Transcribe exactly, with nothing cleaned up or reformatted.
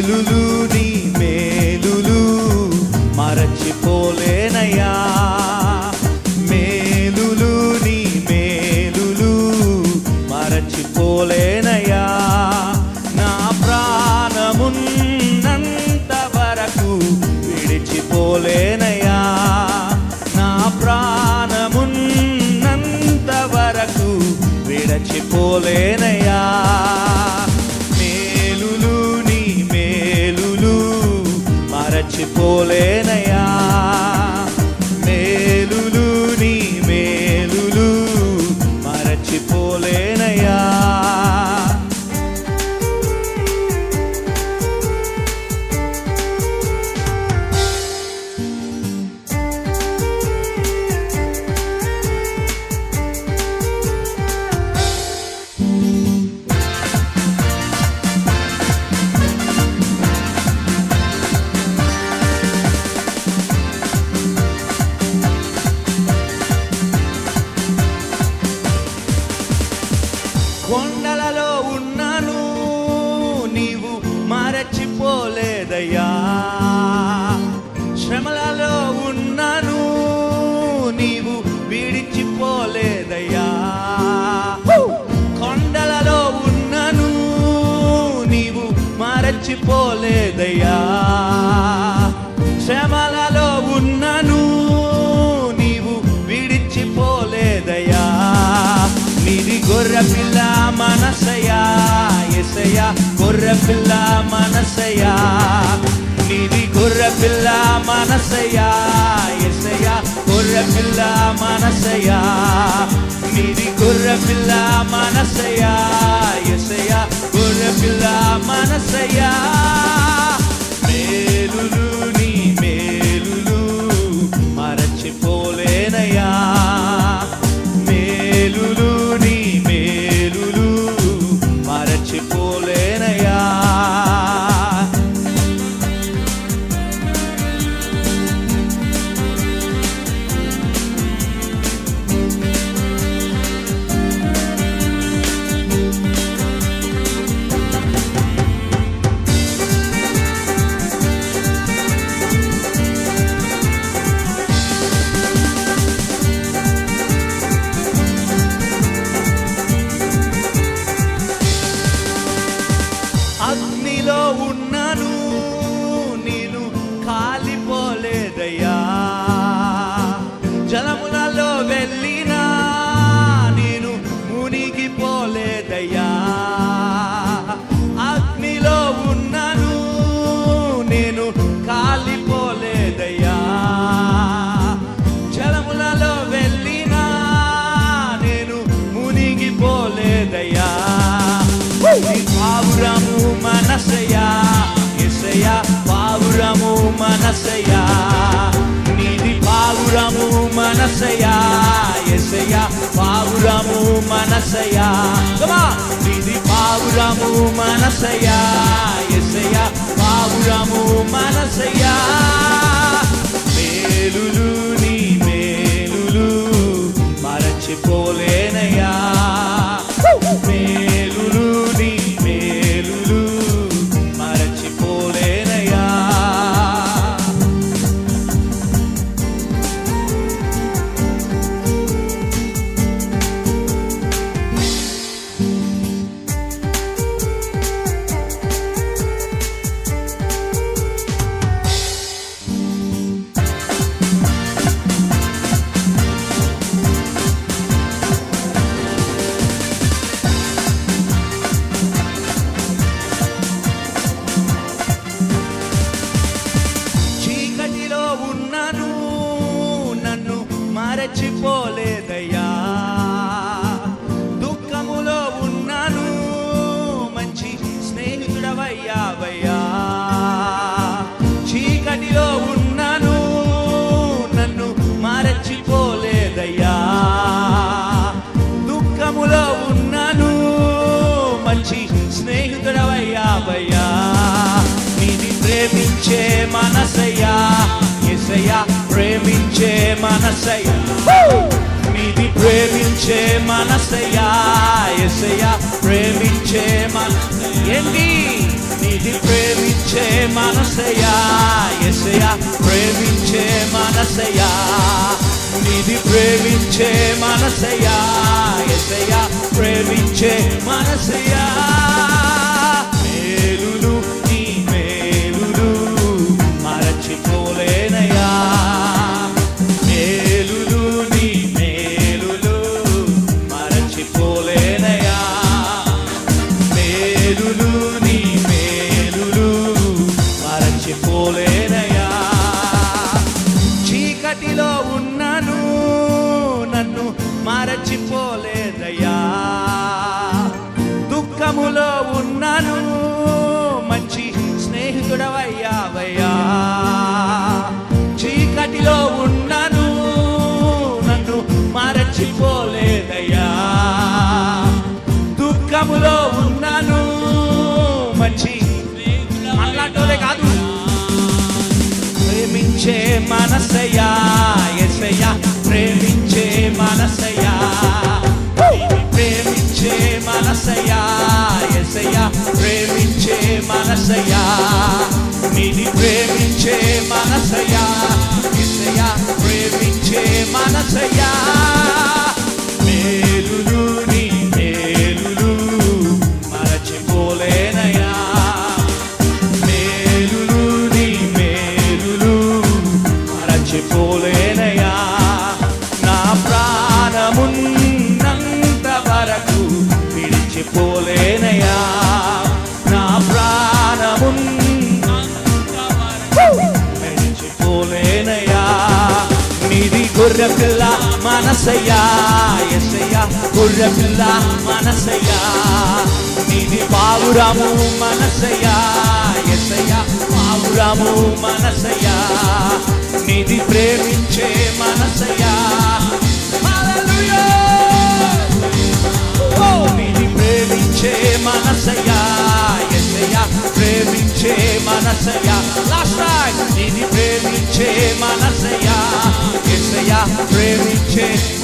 మేలులు నీ మేలులు మరచిపోలేనయ్యా. మేలులు నీ మేలులు మరచిపోలేనయ్యా. నా ప్రాణమున్నంత వరకు విడిచిపోలేనయ్యా. నా ప్రాణమున్నంత వరకు విడిచిపోలేనయ్యా. మేలులు నీ మేలులు మరచిపోలేనయ్యా. మేలులు నీ మేలులు మరచిపోలేనయ్యా. కొండలలో ఉన్నాను నీవు మరచిపోలేదయ్యా. శ్రమలలో ఉన్నాను నీవు విడిచిపోలేదయ్యా. కొండలలో ఉన్నాను నీవు మరచిపోలేదయ్యా. శ్రమలలో ఉన్నాను నీవు విడిచిపోలేదయ్యా. నీది గొర్రె పిల్ల మనసయ్యా యేసయ్యా, గొర్రె పిల్ల మనసయ్యా. నీది గొర్రె పిల్ల మనసయ్యా యేసయ్యా, గొర్రె పిల్ల మనసయ్యా. నీది గొర్రె పిల్ల మనసయ్యా యేసయ్యా, గొర్రె పిల్ల మనసయ్యా. మేలులు నీ మేలులు మరచిపోలేనయ్యా. మేలులు నీ మేలులు మరచిపోలేనయ్యా. అగ్నిలో ఉన్నాను నేను కాలిపోలేదయ్యా. జలములలో వెళ్ళినా నేను మునిగిపోలేదయ్యా. అగ్నిలో ఉన్నాను నేను కాలిపోలేదయ్యా. జలములలో వెళ్ళినా నేను మునిగిపోలేదయ్యా. పావురము మనసయ్యా యేసయ్యా, పావురము మనసయ్యా. నీది పావురము మనసయ్యా యేసయ్యా, పావురము మనసయ్యా. నీది పావురము మనసయ్యా యేసయ్యా, పావురము మనసయ్యా. మేలులు నీ మేలులు మరచిపోలేనయ్యా. మేలులు నీ మేలులు మరచిపోలేనయ్యా. చీకటిలో ఉన్నాను నన్ను మరచిపోలేదయ్యా. దుఃఖములో ఉన్నాను మంచి స్నేహితుడవయ్యావయ్యా. చీకటిలో ఉన్నాను నన్ను మరచిపోలేదయ్యా. దుఃఖములో ఉన్నాను మంచి స్నేహితుడవయ్యావయ్యా. నీది ప్రేమించే మనసయ్యా యేసయ్యా, ప్రేమించే మనసయ్యా. నీది ప్రేమించే మనసయ్యా యేసయ్యా, ప్రేమించే ప్రేమించే మన ఏంటి నిధి ప్రేమించే మనసయ్యా యేసయ్యా ప్రేమించే మనసయ్యా నిధి ప్రేమించే మనసయ్యా యేసయ్యా ప్రేమించే మనసయ్యా మేలులు నీ మేలులు మరచిపోలేనయ్యా మేలులు నీ మేలులు మరచిపోలేనయ్యా మేలులు నీ మేలులు మరచిపోలేనయ్యా చీకటిలో ఉన్నాను నన్ను మరచిపోలేదయ్యా దుఃఖములో ఉన్నాను మంచి స్నేహితుడవయ్యావయ్యా చీకటిలో ఉన్నాను నన్ను మరచిపోలేదయ్యా దుఃఖములో ఉన్నాను మంచి అలాంటోలే కాదు ప్రేమించే మనసయ్యా యేసయ్యా ప్రేమించే మనసయ్యా ప్రేమించే మనసయ్యా యేసయ్యా ప్రేమించే మనసయ్యా నిధి ప్రేమించే మనసయ్యా యేసయ్యా ప్రేమించే మనసయ్యా మేలులు నీ మేలులు మరచిపోలేనయ్యా మేలులు నీ మేలులు మరచిపోలేనయ్యా నా ప్రాణమున్నంత వరకు విడిచిపోలేనయ్యా నా ప్రాణమున్నంత వరకు విడిచిపోలేనయ్యా నిధి గొర్రెపిల్ల మనసయ్యా యేసయ్యా గొర్రెపిల్ల మనసయ్యా నిధి పావురము మనసయ్యా యేసయ్యా పావురము మనసయ్యా నిధి ప్రేమించే మనసయ్యా హల్లెలూయా ఓ నిధి ప్రేమించే మనసయ్యా యేసయ్యా ప్రేమించే మనసయ్యా లాస్ట్ టైం నిధి ప్రేమించే మనసయ్యా యేసయ్యా ప్రేమించే